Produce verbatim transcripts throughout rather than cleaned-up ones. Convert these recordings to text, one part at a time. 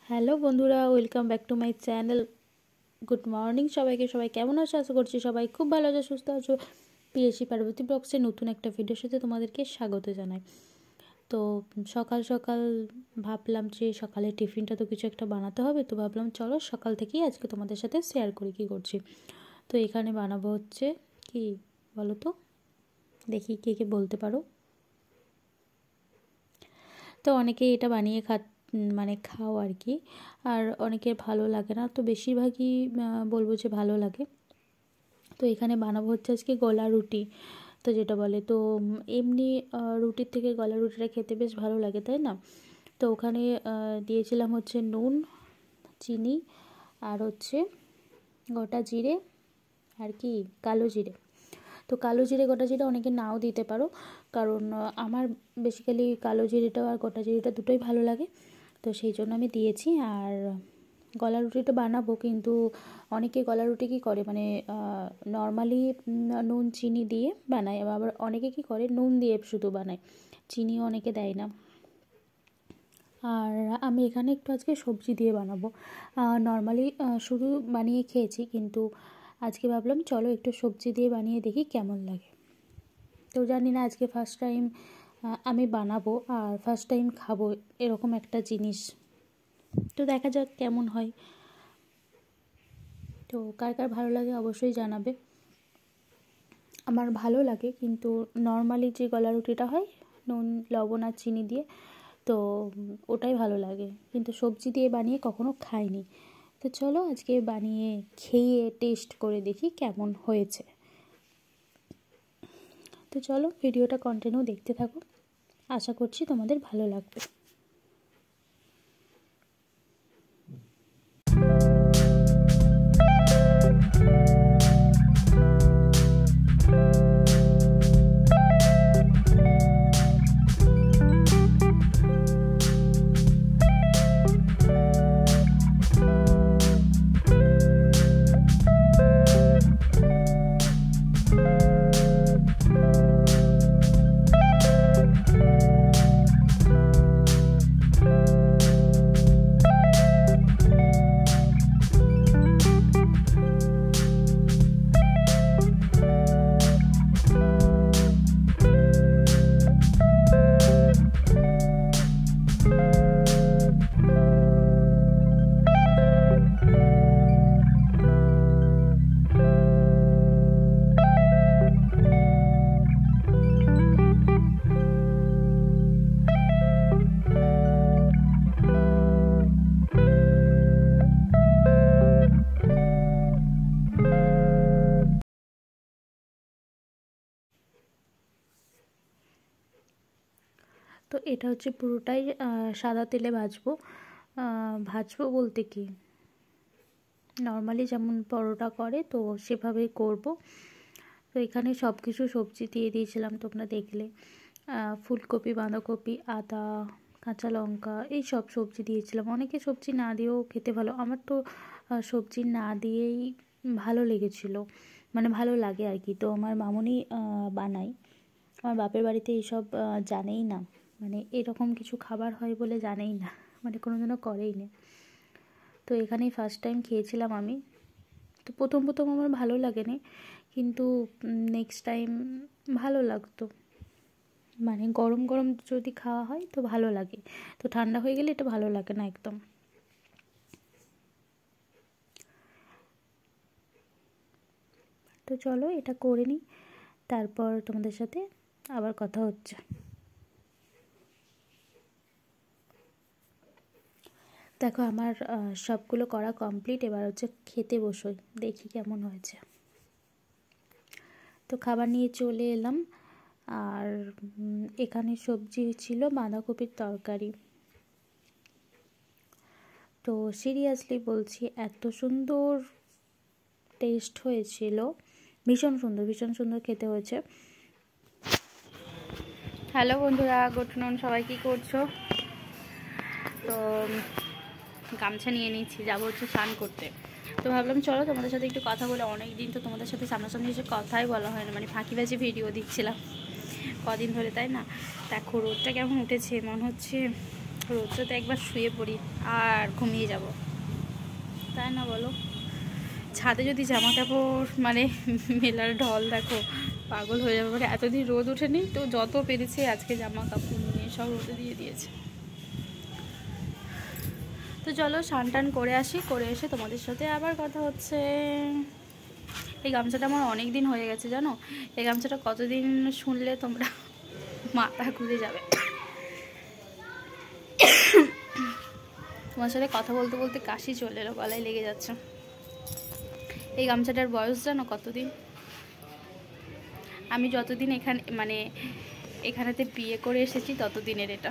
Hello বন্ধুরা, welcome back to my channel. Good morning সবাইকে। সবাই কেমন আছো? আশা করছি সবাই খুব ভালো আছো, সুস্থ আছো। পিএসি পার্বতী ব্লগসের নতুন একটা ভিডিওর সাথে তোমাদেরকে স্বাগত জানাই। তো সকাল সকাল ভাবলাম যে সকালে টিফিনটা তো কিছু একটা বানাতে হবে, তো ভাবলাম চলো সকাল থেকেই আজকে তোমাদের সাথে শেয়ার করি কী করছি। তো এখানে বানাবো হচ্ছে কি বলো তো, দেখি কে কে বলতে পারো। তো অনেকেই এটা বানিয়ে খা মানে খাও আর কি, আর অনেকের ভালো লাগে না, তো বেশিরভাগই বলবো যে ভালো লাগে। তো এখানে বানাবো হচ্ছে আজকে গলা রুটি, তো যেটা বলে তো এমনি রুটির থেকে গলা রুটিটা খেতে বেশ ভালো লাগে, তাই না? তো ওখানে দিয়েছিলাম হচ্ছে নুন, চিনি আর হচ্ছে গোটা জিরে আর কি কালো জিরে। তো কালো জিরে গোটা জিরে অনেকে নাও দিতে পারো, কারণ আমার বেসিক্যালি কালো জিরেটা আর গোটা জিরেটা দুটোই ভালো লাগে, তো সেই জন্য আমি দিয়েছি। আর গলা রুটিটা বানাবো, কিন্তু অনেকে গলা রুটি কী করে মানে নর্মালি নুন চিনি দিয়ে বানায়, আবার অনেকে কী করে নুন দিয়ে শুধু বানায়, চিনিও অনেকে দেয় না। আর আমি এখানে একটু আজকে সবজি দিয়ে বানাবো। নর্মালি শুধু বানিয়ে খেয়েছি, কিন্তু আজকে ভাবলাম চলো একটু সবজি দিয়ে বানিয়ে দেখি কেমন লাগে। তো জানি না, আজকে ফার্স্ট টাইম আমি বানাবো আর ফার্স্ট টাইম খাবো এরকম একটা জিনিস, তো দেখা যাক কেমন হয়। তো কার কার ভালো লাগে অবশ্যই জানাবে। আমার ভালো লাগে, কিন্তু নর্মালি যে গলা রুটিটা হয় নুন লবণ আর চিনি দিয়ে, তো ওটাই ভালো লাগে, কিন্তু সবজি দিয়ে বানিয়ে কখনো খাইনি। তো চলো আজকে বানিয়ে খেয়ে টেস্ট করে দেখি কেমন হয়েছে। তো চলো ভিডিওটা কন্টিনিউ দেখতে থাকো, আশা করছি তোমাদের ভালো লাগবে। তো এটা হচ্ছে পুরোটাই সাদা তেলে ভাজবো। ভাজবো বলতে কি নর্মালি যেমন পরোটা করে তো সেভাবেই করব। তো এখানে সব কিছু সবজি দিয়ে দিয়েছিলাম, তোমরা দেখলে ফুলকপি, বাঁধাকপি, আদা, কাঁচা লঙ্কা, এই সব সবজি দিয়েছিলাম। অনেকে সবজি না দিয়েও খেতে ভালো, আমার তো সবজি না দিয়েই ভালো লেগেছিলো, মানে ভালো লাগে আর কি। তো আমার মামুনি বানায়, আমার বাপের বাড়িতে এইসব জানেই না, মানে এরকম কিছু খাবার হয় বলে জানেই না, মানে কোনোদিনও করেই না। তো এখানেই ফার্স্ট টাইম খেয়েছিলাম আমি, তো প্রথম প্রথম আমার ভালো লাগেনি, কিন্তু নেক্সট টাইম ভালো লাগতো। মানে গরম গরম যদি খাওয়া হয় তো ভালো লাগে, তো ঠান্ডা হয়ে গেলে এটা ভালো লাগে না একদম। তো চলো এটা করে নিই, তারপর তোমাদের সাথে আবার কথা হচ্ছে। দেখো আমার সবগুলো করা কমপ্লিট, এবার হচ্ছে খেতে বসোই, দেখি কেমন হয়েছে। তো খাবার নিয়ে চলে এলাম, আর এখানে সবজি ছিল বাঁধাকপির তরকারি। তো সিরিয়াসলি বলছি এত সুন্দর টেস্ট হয়েছিল, ভীষণ সুন্দর ভীষণ সুন্দর খেতে হয়েছে। হ্যালো বন্ধুরা, গুড নুন, সবাই কী করছো? তো গামছা নিয়ে নিচ্ছি, যাবো হচ্ছে স্নান করতে। তো ভাবলাম চলো তোমাদের সাথে একটু কথা বলে, অনেক দিন তো তোমাদের সাথে সামনাসামনি এসে কথাই বলা হয় না, মানে ফাঁকিবাজি ভিডিও দিচ্ছিলাম কদিন ধরে, তাই না? দেখো রোদটা কেমন উঠেছে, মনে হচ্ছে রোদটাতে একবার শুয়ে পড়ি আর ঘুমিয়ে যাব, তাই না বলো? ছাদে যদি জামা কাপড় মানে মেলার ঢল দেখো, পাগল হয়ে যাবে। মানে এতদিন রোদ ওঠেনি তো, যত পেরেছে আজকে জামা কাপড় নিয়ে সব রোদে দিয়ে দিয়েছে। তো চলো স্নান টান করে আসি, করে এসে তোমাদের সাথে আবার কথা হচ্ছে। এই গামছাটা আমার অনেক দিন হয়ে গেছে জানো, এই গামছাটা কতদিন শুনলে তোমরা মাথা ঘুরে যাবে। তোমার সাথে কথা বলতে বলতে কাশি চলে এলো, গলায় লেগে যাচ্ছে। এই গামছাটার বয়স জানো কতদিন? আমি যতদিন এখানে মানে এখানেতে বিয়ে করে এসেছি ততদিনের এটা।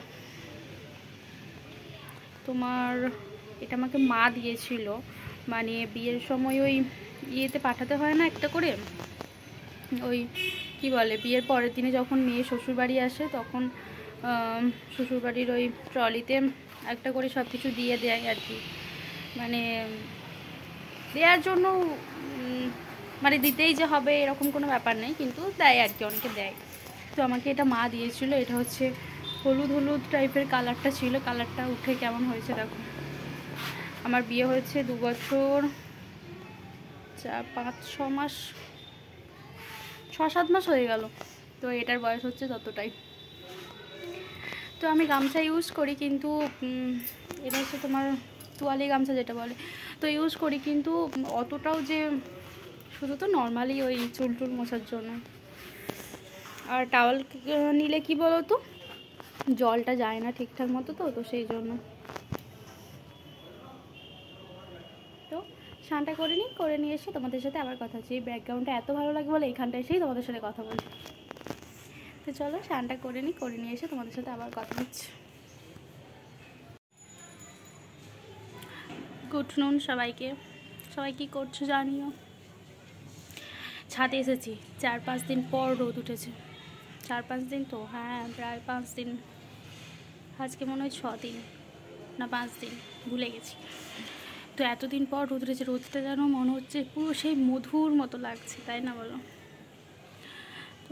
তোমার এটা আমাকে মা দিয়েছিল, মানে বিয়ের সময় ওই ইয়েতে পাঠাতে হয় না একটা করে, ওই কি বলে বিয়ের পরের দিনে যখন মেয়ে শ্বশুরবাড়ি আসে তখন শ্বশুরবাড়ির ওই ট্রলিতে একটা করে সব কিছু দিয়ে দেয় আর কি, মানে দেওয়ার জন্য, মানে দিতেই যে হবে এরকম কোনো ব্যাপার নেই, কিন্তু দেয় আর কি, অনেকে দেয়। তো আমাকে এটা মা দিয়েছিল। এটা হচ্ছে হলুদ হলুদ টাইপের কালারটা ছিল, কালারটা উঠে কেমন হয়েছে দেখো। আমার বিয়ে হয়েছে দু বছর চার পাঁচ ছ মাস ছ সাত মাস হয়ে গেল, তো এটার বয়স হচ্ছে ততটাই। তো আমি গামছা ইউজ করি, কিন্তু এটা হচ্ছে তোমার তোয়ালি গামছা যেটা বলে, তো ইউজ করি, কিন্তু অতটাও যে, শুধু তো নর্মালি ওই চুল টুল মোছার জন্য। আর টাওয়াল নিলে কি বলো তো, জলটা যায় না ঠিকঠাক মতো, তো তো সেই জন্য। তো স্নানটা করে নিই, করে নিয়ে এসে তোমাদের সাথে আবার কথা হচ্ছে। এই ব্যাকগ্রাউন্ডটা এত ভালো লাগে বলে এইখানটা এসেই তোমাদের সাথে কথা বলছি। তো চলো স্নানটা করে নিই, করে নিয়ে এসে তোমাদের সাথে আবার কথা হচ্ছে। গুড নুন সবাইকে, সবাই কী করছো জানিও। ছাদে এসেছি, চার পাঁচ দিন পর রোদ উঠেছে। চার পাঁচ দিন তো, হ্যাঁ প্রায় পাঁচ দিন, আজকে মনে হয় ছ দিন না পাঁচ দিন, ভুলে গেছি। তো এতদিন পর রোদ উঠেছে, রোদটা যেন মনে হচ্ছে পুরো সেই মধুর মতো লাগছে, তাই না বলো? তো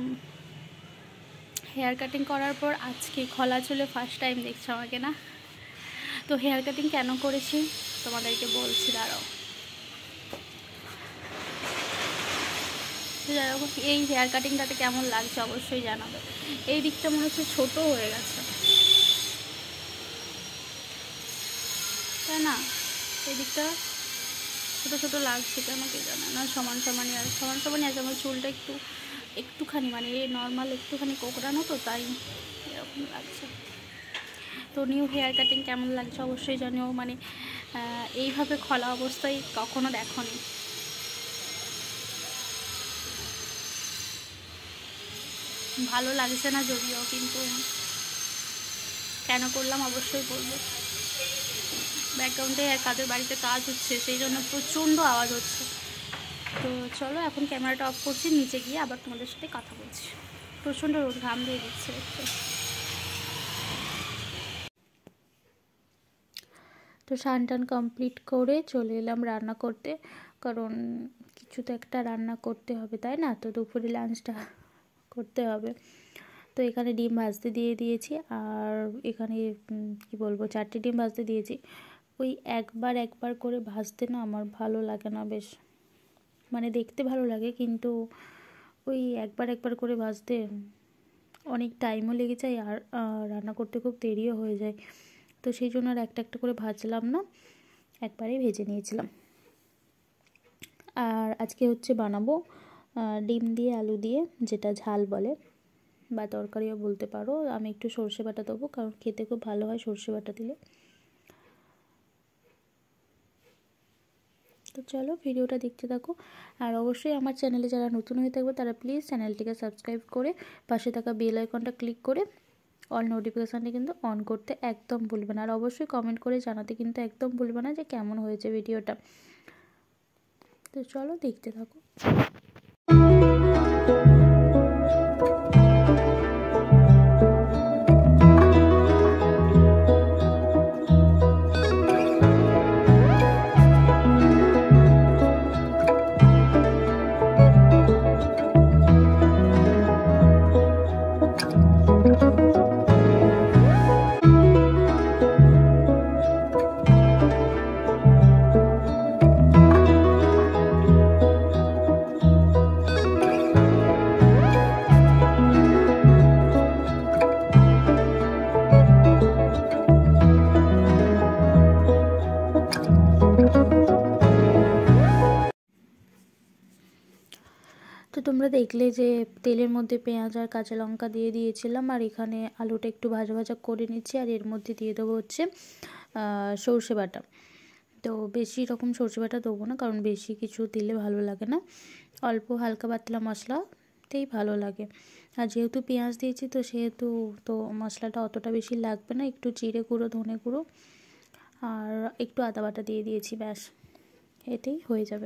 হেয়ার কাটিং করার পর আজকে খোলা চুলে ফার্স্ট টাইম দেখছো আমাকে, না? তো হেয়ার কাটিং কেন করেছি তোমাদেরকে বলছি, দাঁড়াও। যাই হোক, এই হেয়ার কাটিংটাতে কেমন লাগছে অবশ্যই জানাবে। এই দিকটা মনে হচ্ছে ছোটো হয়ে গেছে, তাই না? এই দিকটা ছোটো ছোটো লাগছে কেন কে জানে না, সমান সমানই আর সমান সমানই আছে। আমার চুলটা একটু একটুখানি মানে নর্মাল একটুখানি কোকড়ানো, তো তাই এরকম লাগছে। তো নিউ হেয়ার কাটিং কেমন লাগছে অবশ্যই জানিও, মানে এইভাবে খোলা অবস্থায় কখনো দেখোনি। ভালো লাগছে না যদিও, কিন্তু কেন করলাম অবশ্যই বলবো। ব্যাকগ্রাউন্ডে কাদের বাড়িতে কাজ হচ্ছে, সেই জন্য প্রচণ্ড আওয়াজ হচ্ছে। তো চলো এখন ক্যামেরাটা অফ করছি, নিচে গিয়ে আবার তোমাদের সাথে কথা বলছি। প্রচণ্ড রোদ, ঘাম দিয়ে দিচ্ছে। তো স্নান টান কমপ্লিট করে চলে এলাম রান্না করতে, কারণ কিছু তো একটা রান্না করতে হবে, তাই না? তো দুপুরে লাঞ্চটা করতে হবে। তো এখানে ডিম ভাজতে দিয়ে দিয়েছি, আর এখানে কি বলবো চারটে ডিম ভাজতে দিয়েছি। ওই একবার একবার করে ভাজতে না আমার ভালো লাগে না বেশ, মানে দেখতে ভালো লাগে, কিন্তু ওই একবার একবার করে ভাজতে অনেক টাইমও লেগে যায়, আর রান্না করতে খুব দেরিও হয়ে যায়। তো সেই জন্য আর একটা একটা করে ভাজলাম না, একবারেই ভেজে নিয়েছিলাম। আর আজকে হচ্ছে বানাবো ডিম দিয়ে আলু দিয়ে, যেটা ঝাল বলে বা তরকারিও বলতে পারো। আমি একটু সর্ষে বাটা দেবো, কারণ খেতে খুব ভালো হয় সর্ষে বাটা দিলে। তো চলো ভিডিওটা দেখতে থাকো, আর অবশ্যই আমার চ্যানেলে যারা নতুন হয়ে থাকবে তারা প্লিজ চ্যানেলটিকে সাবস্ক্রাইব করে পাশে থাকা বেল আইকনটা ক্লিক করে অল নোটিফিকেশানটা কিন্তু অন করতে একদম ভুলবে না। আর অবশ্যই কমেন্ট করে জানাতে কিন্তু একদম ভুলবে না যে কেমন হয়েছে ভিডিওটা। তো চলো দেখতে থাকো। দেখলে যে তেলের মধ্যে পেঁয়াজ আর কাঁচা লঙ্কা দিয়ে দিয়েছিলাম, আর এখানে আলুটা একটু ভাজা ভাজা করে নিচ্ছি, আর এর মধ্যে দিয়ে দেবো হচ্ছে সর্ষে বাটা। তো বেশি রকম সর্ষে বাটা দেবো না, কারণ বেশি কিছু দিলে ভালো লাগে না, অল্প হালকা পাতলা মশলাতেই ভালো লাগে। আর যেহেতু পেঁয়াজ দিয়েছি তো সেহেতু তো মশলাটা অতটা বেশি লাগবে না, একটু জিরে গুঁড়ো, ধনে গুঁড়ো আর একটু আদা বাটা দিয়ে দিয়েছি, ব্যাস এতেই হয়ে যাবে।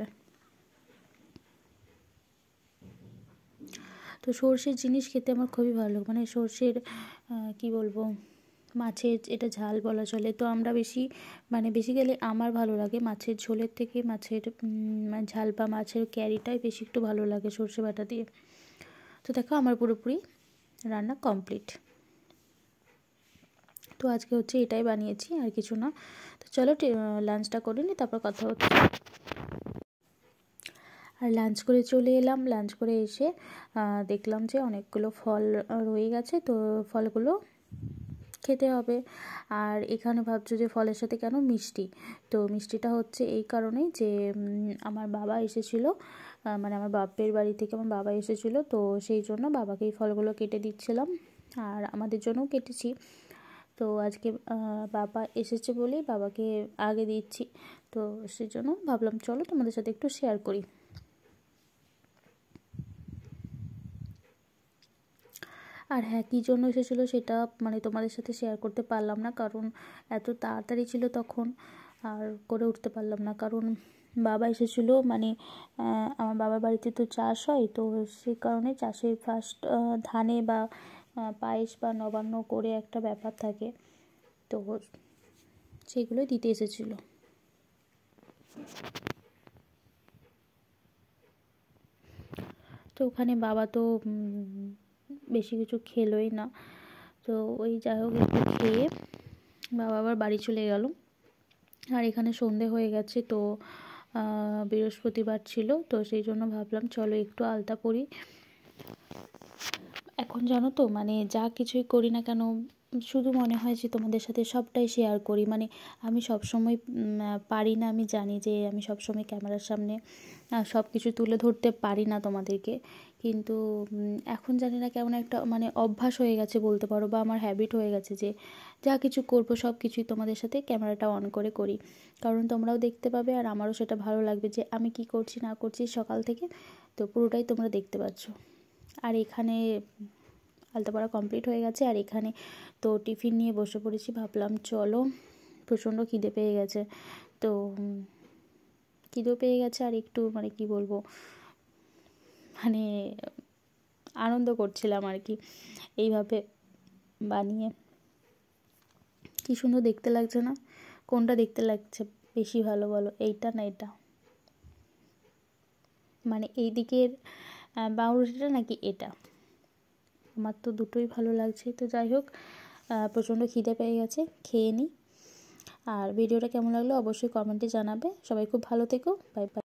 তো সর্ষের জিনিস খেতে আমার খুবই ভালো লাগে, মানে সর্ষের কি বলবো, মাছের এটা ঝাল বলা চলে। তো আমরা বেশি মানে বেসিক্যালি আমার ভালো লাগে মাছের ঝোলের থেকে মাছের ঝাল বা মাছের ক্যারিটাই বেশি একটু ভালো লাগে সর্ষে বাটা দিয়ে। তো দেখো আমার পুরোপুরি রান্না কমপ্লিট। তো আজকে হচ্ছে এটাই বানিয়েছি, আর কিছু না। তো চলো লাঞ্চটা করে নিই, তারপর কথা হচ্ছে। আর লাঞ্চ করে চলে এলাম। লাঞ্চ করে এসে দেখলাম যে অনেকগুলো ফল রয়ে গেছে, তো ফলগুলো খেতে হবে। আর এখানে ভাবছো যে ফলের সাথে কেন মিষ্টি, তো মিষ্টিটা হচ্ছে এই কারণেই যে আমার বাবা এসেছিলো, মানে আমার বাপের বাড়ি থেকে আমার বাবা এসেছিলো, তো সেই জন্য বাবাকে এই ফলগুলো কেটে দিচ্ছিলাম, আর আমাদের জন্যও কেটেছি। তো আজকে বাবা এসেছে বলেই বাবাকে আগে দিচ্ছি, তো সেই জন্য ভাবলাম চলো তোমাদের সাথে একটু শেয়ার করি। আর হ্যাঁ, কী জন্য এসেছিলো সেটা মানে তোমাদের সাথে শেয়ার করতে পারলাম না, কারণ এত তাড়াতাড়ি ছিল তখন, আর করে উঠতে পারলাম না, কারণ বাবা এসেছিলো। মানে আমার বাবার বাড়িতে তো চাষ হয়, তো সেই কারণে চাষের ফার্স্ট ধানে বা পায়েস বা নবান্ন করে একটা ব্যাপার থাকে, তো সেগুলোই দিতে এসেছিলো। তো ওখানে বাবা তো বেশি কিছু খেলোই না, তো ওই যাই হোক একটু খেয়ে বাবা আবার বাড়ি চলে গেল। আর এখানে সন্ধে হয়ে গেছে, তো বৃহস্পতিবার ছিল, তো সেই জন্য ভাবলাম চলো একটু আলতা পরি। এখন জানো তো মানে যা কিছুই করি না কেন শুধু মনে হয় যে তোমাদের সাথে সবটাই শেয়ার করি। মানে আমি সব সময় পারি না, আমি জানি যে আমি সব সময় ক্যামেরার সামনে সব কিছু তুলে ধরতে পারি না তোমাদেরকে, কিন্তু এখন জানি না কেমন একটা মানে অভ্যাস হয়ে গেছে বলতে পারো, বা আমার হ্যাবিট হয়ে গেছে যে যা কিছু করবো সব কিছুই তোমাদের সাথে ক্যামেরাটা অন করে করি, কারণ তোমরাও দেখতে পাবে আর আমারও সেটা ভালো লাগবে যে আমি কি করছি না করছি সকাল থেকে, তো পুরোটাই তোমরা দেখতে পাচ্ছ। আর এখানে আলতা পড়া কমপ্লিট হয়ে গেছে, আর এখানে তো টিফিন নিয়ে বসে পড়েছি। ভাবলাম চলো, প্রচণ্ড খিদে পেয়ে গেছে, তো খিদেও পেয়ে গেছে, আর একটু মানে কি বলবো, মানে আনন্দ করছিলাম আর কি এইভাবে বানিয়ে। কি সুন্দর দেখতে লাগছে না? কোনটা দেখতে লাগছে বেশি ভালো বলো, এইটা না এটা? মানে এই দিকের বাউরুটিটা নাকি এটা? আমার তো দুটোই ভালো লাগছে। তো যাই হোক, প্রচণ্ড খিদে পেয়ে গেছে, খেয়ে নিই। আর ভিডিওটা কেমন লাগলো অবশ্যই কমেন্টে জানাবে। সবাই খুব ভালো থেকো, বাই বাই।